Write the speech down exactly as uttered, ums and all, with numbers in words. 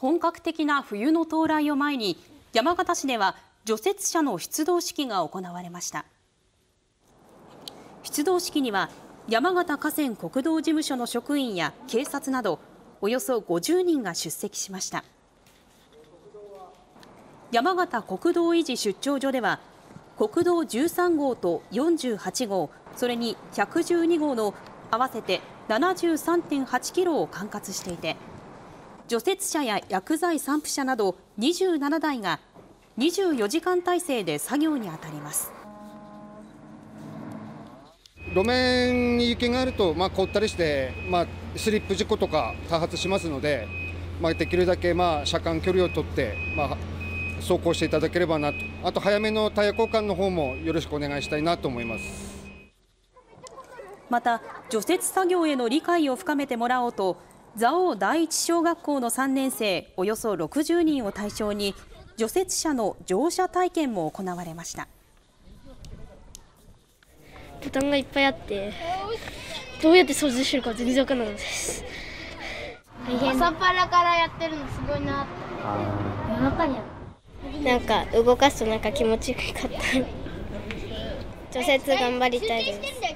本格的な冬の到来を前に、山形市では除雪車の出動式が行われました。出動式には山形河川国道事務所の職員や警察などおよそごじゅうにんが出席しました。山形国道維持出張所では国道じゅうさんごうとよんじゅうはちごう、それにひゃくじゅうにごうの合わせて ななじゅうさんてんはちキロを管轄していて、除雪車や薬剤散布車などにじゅうななだいがにじゅうよじかん体制で作業に当たります。 路面に雪があると、まあ、凍ったりして、まあ、スリップ事故とか多発しますので、まあ、できるだけ、まあ、車間距離を取って、まあ、走行していただければなと、あと早めのタイヤ交換の方もよろしくお願いしたいなと思います。 また、除雪作業への理解を深めてもらおうと、蔵王第一小学校のさんねんせいおよそろくじゅうにんを対象に除雪車の乗車体験も行われました。 ボタンがいっぱいあってどうやって操縦してるか全然わからないです。 朝っぱらからやってるのすごいなって。夜中にやる。 なんか動かすとなんか気持ちよかった。除雪頑張りたいです。